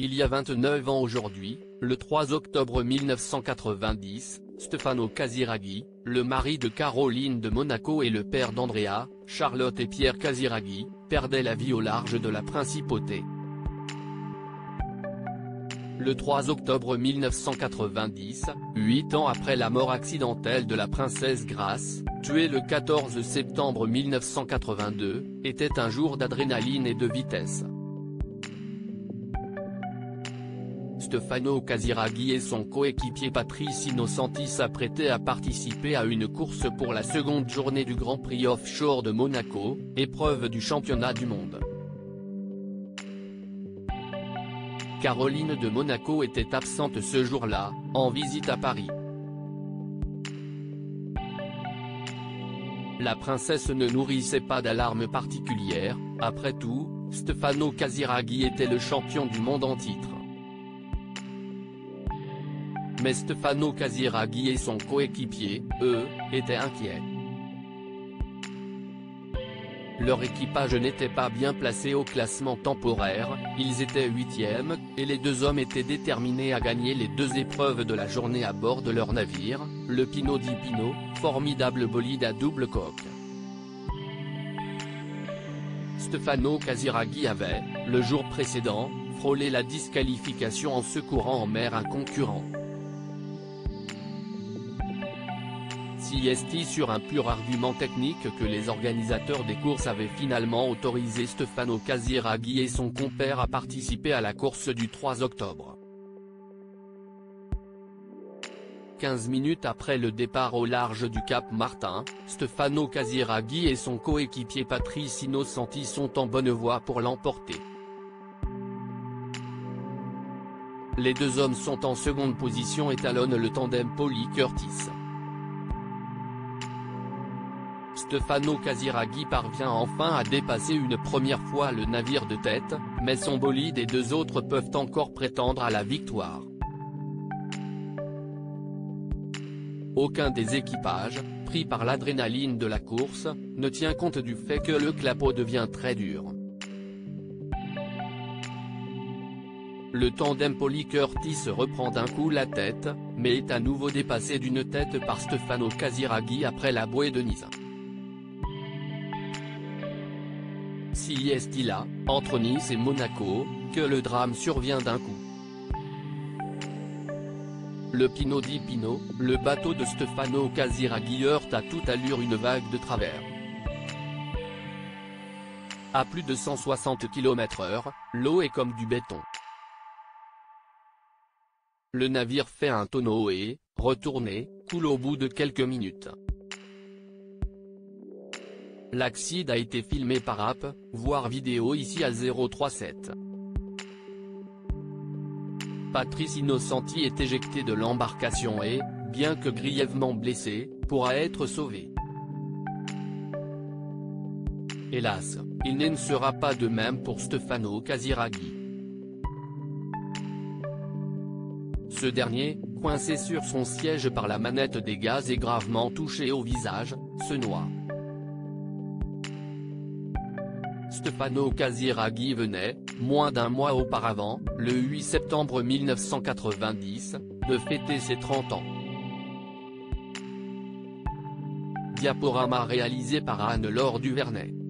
Il y a 29 ans aujourd'hui, le 3 octobre 1990, Stefano Casiraghi, le mari de Caroline de Monaco et le père d'Andrea, Charlotte et Pierre Casiraghi, perdait la vie au large de la Principauté. Le 3 octobre 1990, 8 ans après la mort accidentelle de la princesse Grace, tuée le 14 septembre 1982, était un jour d'adrénaline et de vitesse. Stefano Casiraghi et son coéquipier Patrice Innocenti s'apprêtaient à participer à une course pour la seconde journée du Grand Prix Offshore de Monaco, épreuve du championnat du monde. Caroline de Monaco était absente ce jour-là, en visite à Paris. La princesse ne nourrissait pas d'alarme particulière, après tout, Stefano Casiraghi était le champion du monde en titre. Mais Stefano Casiraghi et son coéquipier, eux, étaient inquiets. Leur équipage n'était pas bien placé au classement temporaire, ils étaient 8e, et les deux hommes étaient déterminés à gagner les deux épreuves de la journée à bord de leur navire, le Pinot di Pinot, formidable bolide à double coque. Stefano Casiraghi avait, le jour précédent, frôlé la disqualification en secourant en mer un concurrent. Si est sur un pur argument technique que les organisateurs des courses avaient finalement autorisé Stefano Casiraghi et son compère à participer à la course du 3 octobre. 15 minutes après le départ au large du Cap Martin, Stefano Casiraghi et son coéquipier Patrice Innocenti sont en bonne voie pour l'emporter. Les deux hommes sont en seconde position et talonnent le tandem Pauly Curtis. Stefano Casiraghi parvient enfin à dépasser une première fois le navire de tête, mais son bolide et deux autres peuvent encore prétendre à la victoire. Aucun des équipages, pris par l'adrénaline de la course, ne tient compte du fait que le clapot devient très dur. Le tandem Pauly Curtis reprend d'un coup la tête, mais est à nouveau dépassé d'une tête par Stefano Casiraghi après la bouée de Nice. Si est là, entre Nice et Monaco, que le drame survient d'un coup. Le Pinot di Pinot, le bateau de Stefano Casiraghi heurte à toute allure une vague de travers. À plus de 160 km/h, l'eau est comme du béton. Le navire fait un tonneau et, retourné, coule au bout de quelques minutes. L'accident a été filmé par app, voir vidéo ici à 037. Patrice Innocenti est éjecté de l'embarcation et, bien que grièvement blessé, pourra être sauvé. Hélas, il ne sera pas de même pour Stefano Casiraghi. Ce dernier, coincé sur son siège par la manette des gaz et gravement touché au visage, se noie. Stefano Casiraghi venait, moins d'un mois auparavant, le 8 septembre 1990, de fêter ses 30 ans. Diaporama réalisé par Anne-Laure Duvernay.